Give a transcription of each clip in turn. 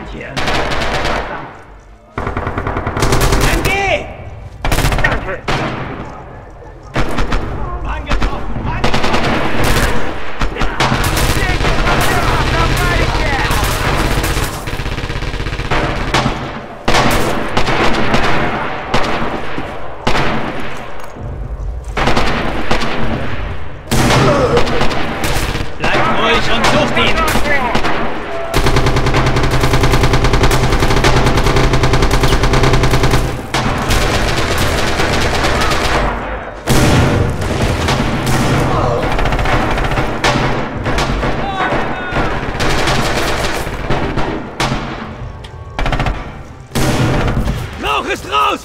hier. MG! Danke! Mann getroffen! Mann bleibt ruhig und sucht ihn! Rauch ist raus!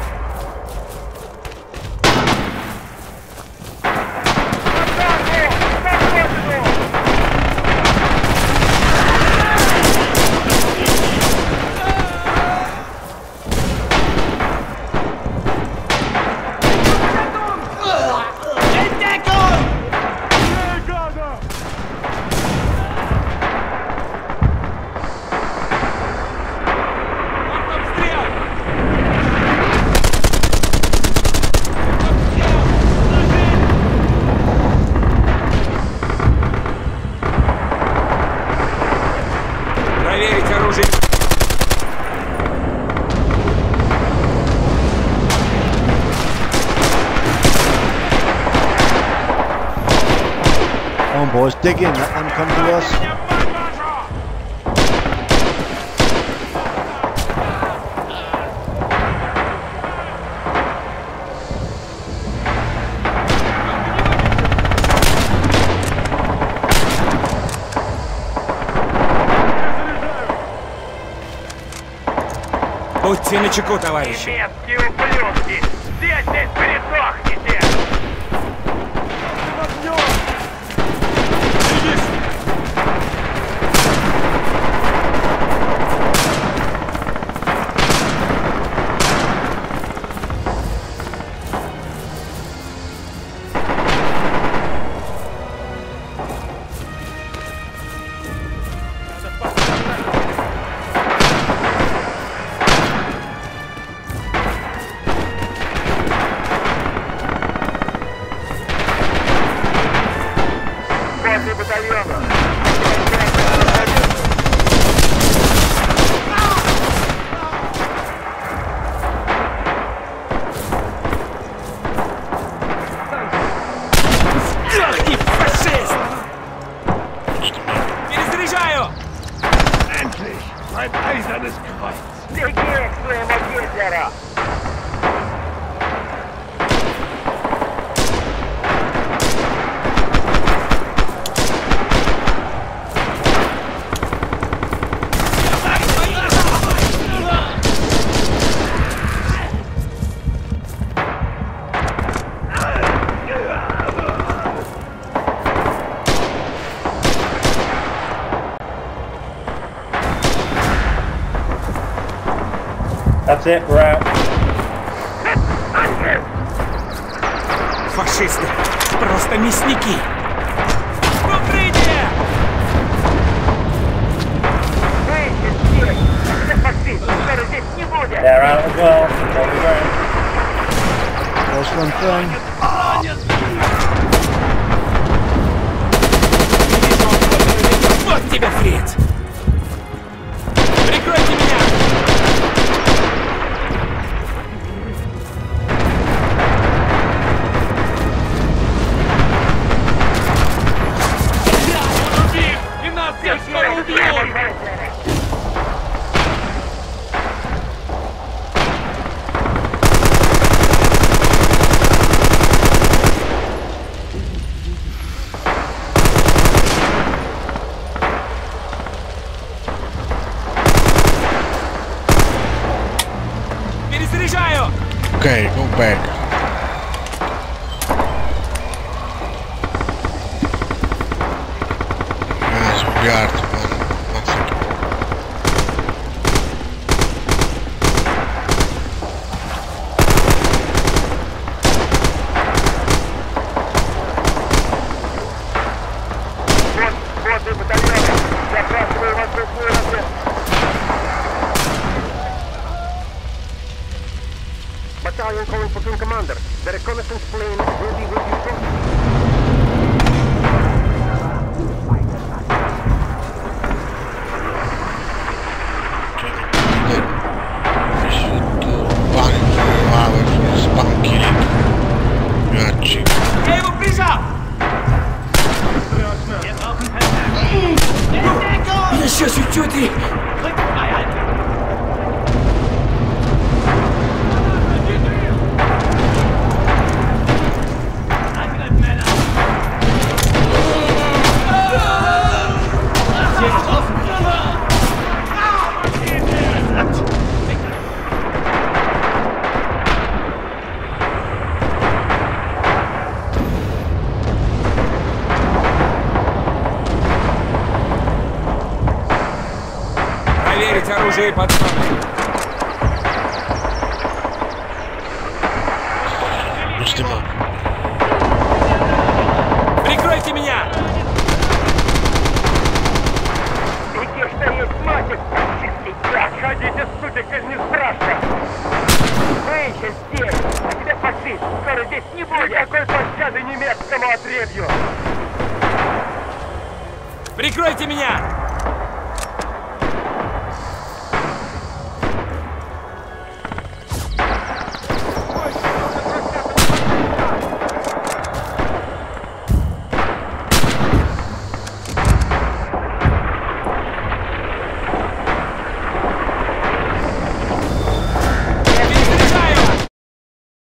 Проверить оружие. Come on, boys, dig in. Let them come to us. Будьте начеку, товарищи. Немецкие ублюдки! Все здесь пересохните! Батальона! Ах ты, фашист! Перезаряжаю! Endlich! Mein eisernes Kreuz! Беги к своему гитлеру! That's it, we're out. Фашисты! Просто мясники! Укрытие! Выйди здесь! Ты фашист! Скоро здесь не будет! They're out as well. Don't be worried. First one thing. Вот тебе, Фриц! Прикройте меня! И нас всех скоро убьют! Перезаряжаю! Okay, go back. Yes, we are. One second. Вот и батальон! Забрасываю вас в свой ответ! Battalion calling for King Commander. The reconnaissance plane will be with you shortly. We should ban it from our spam killing. We are cheap. Я его прижал! Wir brauchen Verstärkung! Еще чуть-чуть и... Rückfreiheit! Angriff, Männer! Sie ist offen! Проверить оружие и патроны. Boost him up. Прикройте меня! Где что есть мать? Ходите, суток, не страшно! Мы еще здесь! А тебя фашист! Скоро здесь не будет никакой пощады немецкому отребью! Прикройте меня!